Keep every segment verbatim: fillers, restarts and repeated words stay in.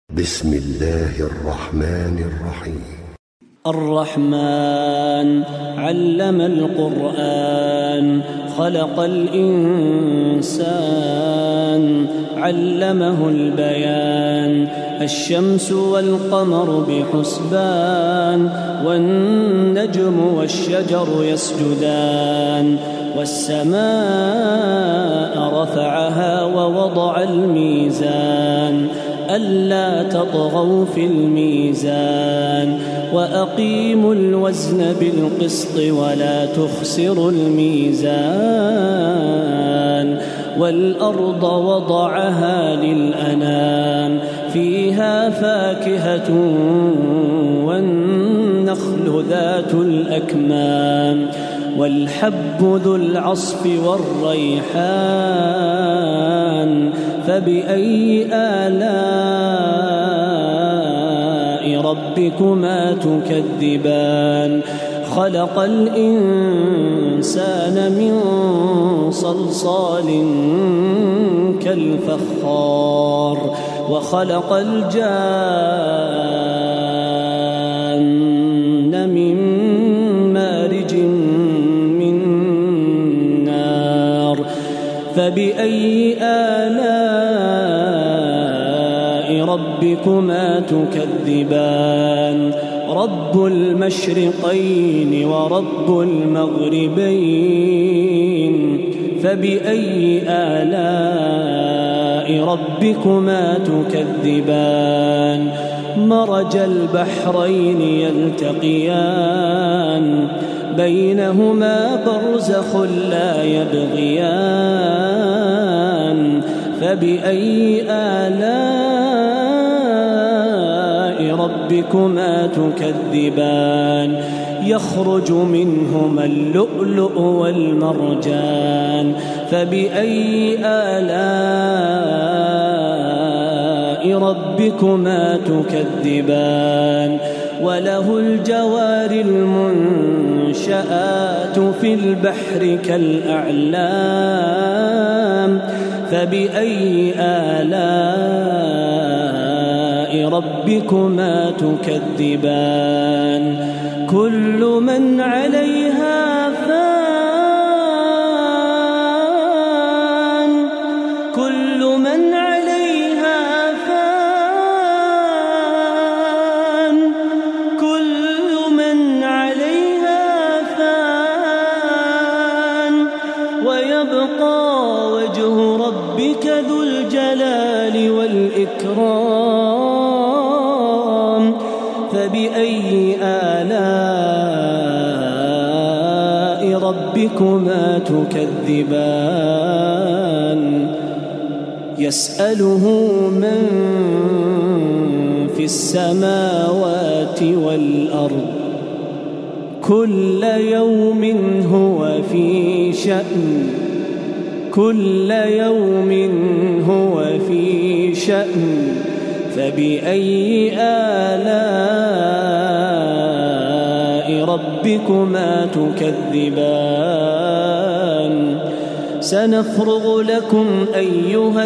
بسم الله الرحمن الرحيم. الرحمن علم القرآن خلق الإنسان علمه البيان الشمس والقمر بحسبان والنجم والشجر يسجدان والسماء رفعها ووضع الميزان ألا تطغوا في الميزان وأقيموا الوزن بالقسط ولا تخسروا الميزان والأرض وضعها للأنام فيها فاكهة والنخل ذات الأكمام والحب ذو العصف والريحان فبأي آلاء ربكما تكذبان خلق الإنسان من صلصال كالفخار وخلق الجان من مارج من نار فبأي آلاء ربكما تكذبان رب المشرقين ورب المغربين فبأي آلاء ربكما تكذبان مرج البحرين يلتقيان بينهما برزخ لا يبغيان فبأي آلاء ربكما تكذبان يخرج منهما اللؤلؤ والمرجان فبأي آلاء ربكما تكذبان وله الجوار المنشآت في البحر كالأعلام فبأي آلاء ربكما تكذبان كل من عليها فان كل من عليها فان كل من عليها فان ويبقى وجه ربك ذو الجلال والإكرام فبأي آلاء ربكما تكذبان يسأله من في السماوات والأرض كل يوم هو في شأن كل يوم هو في شأن فبأي آلاء ربكما تكذبان سنفرغ لكم أيها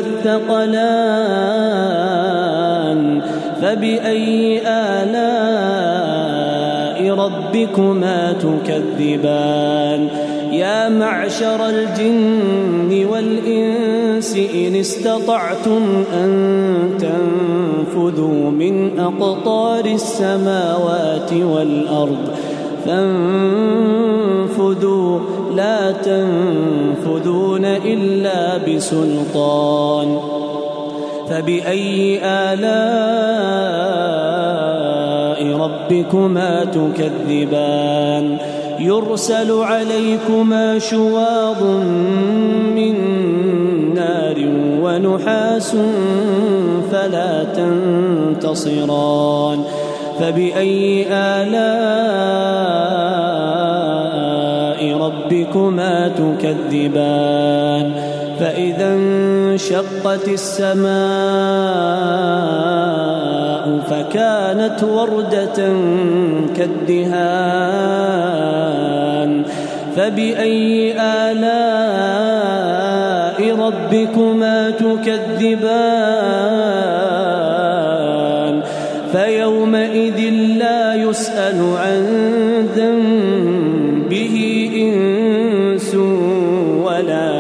الثقلان فبأي آلاء ربكما تكذبان يا معشر الجن والإنس إن استطعتم أن تنفذوا من أقطار السماوات والأرض فانفذوا لا تنفذون إلا بسلطان فبأي آلاء ربكما تكذبان يرسل عليكما شواظ من نار ونحاس فلا تنتصران فبأي آلاء ربكما تكذبان فإذا انشقت السماء فكانت وردة كالدهان فبأي آلاء ربكما تكذبان فيومئذ لا يسأل عن ذنبه إنس ولا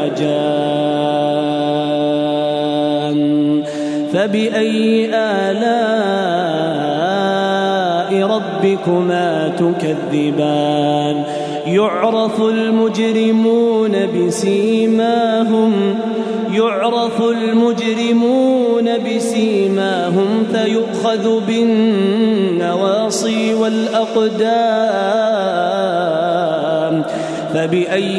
جان فبأي آلاء ربكما تكذبان يعرف المجرمون بسيماهم يعرف المجرمون بسيماهم فيؤخذ بالنواصي والأقدام فبأي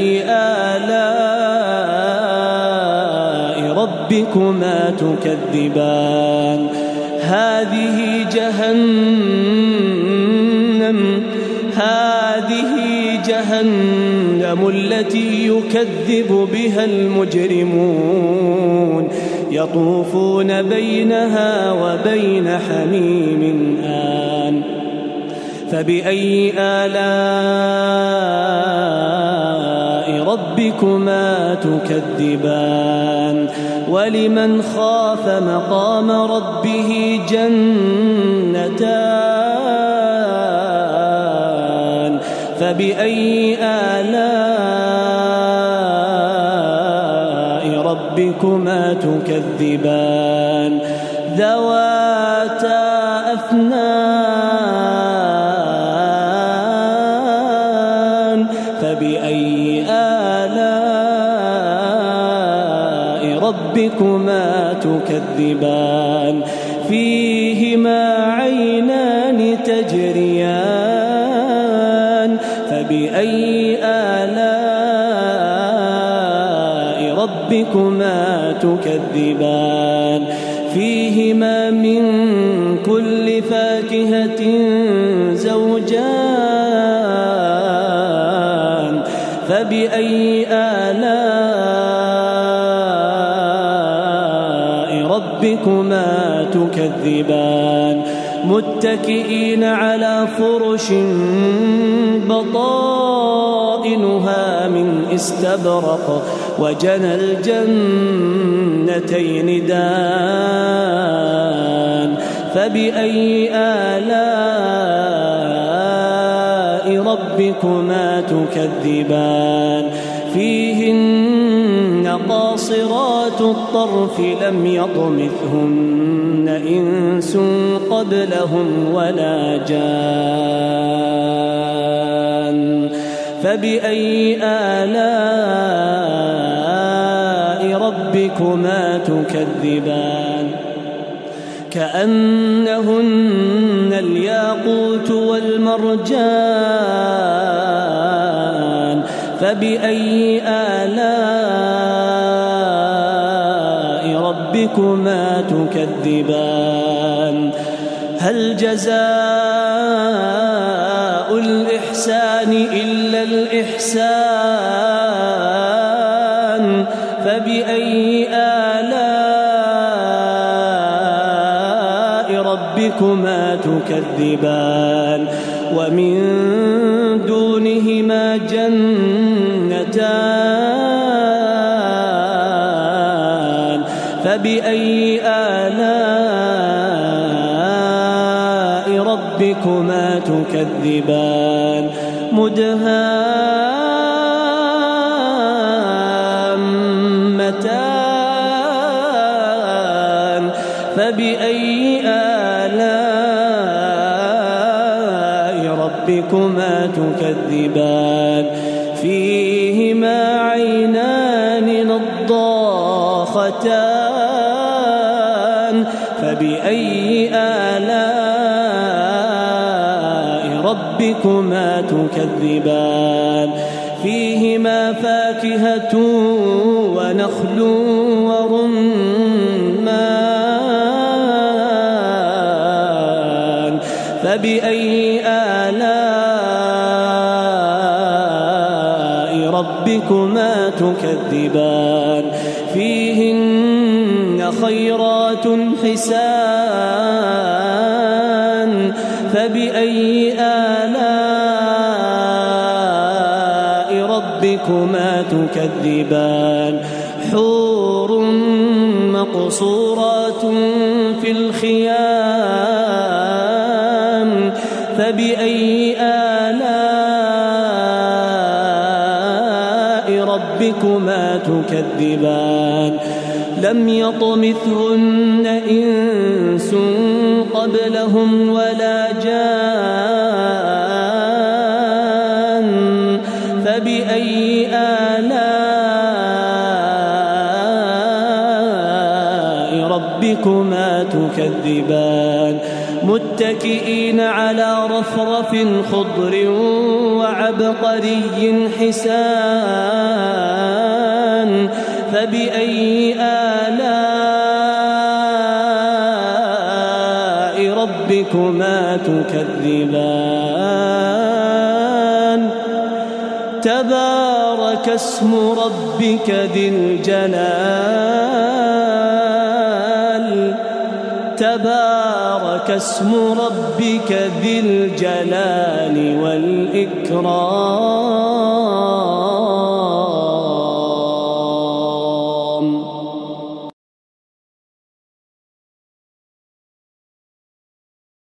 آلاء ربكما تكذبان هذه جهنم هذه جهنم التي يكذب بها المجرمون يطوفون بينها وبين حميم آن فبأي آلاء ربكما تكذبان ولمن خاف مقام ربه جنتان فبأي آلاء ربكما تكذبان ذواتا أفنان فبأي آلاء ربكما تكذبان فيهما عينان تجريان فبأي آلاء ربكما تكذبان فيهما من كل فاكهة زوجان فبأي آلاء ربكما تكذبان متكئين على فرش بطائنها من استبرق وجنى الجنتين دان فبأي آلاء ربكما تكذبان فيهن قاصرات الطرف لم يطمثهن إنس قبلهم ولا جان فبأي آلاء ربكما تكذبان كأنهن الياقوت والمرجان فبأي آلاء ربكما تكذبان هل جزاء الإحسان إلا الإحسان فبأي آلاء ربكما تكذبان ومن دونهما جنتان فبأي آلاء ربكما تكذبان مدهامتان فبأي آلاء ربكما تكذبان فيهما عينان نضاختان فبأي آلاء ربكما تكذبان فيهما فاكهة ونخل ورمان فبأي آلاء ربكما تكذبان فيهن خيرات حسان فبأي آلاء ربكما تكذبان حور مقصورات في الخيام فبأي آلاء ربكما تكذبان لم يطمثهن إنس قبلهم ولا جان فبأي آلاء ربكما تكذبان متكئين على رفرف خضر وعبقري حسان فبأي آلاء ربكما تكذبان تبارك اسم ربك ذي الجلال تبارك اسم ربك ذي الجلال والإكرام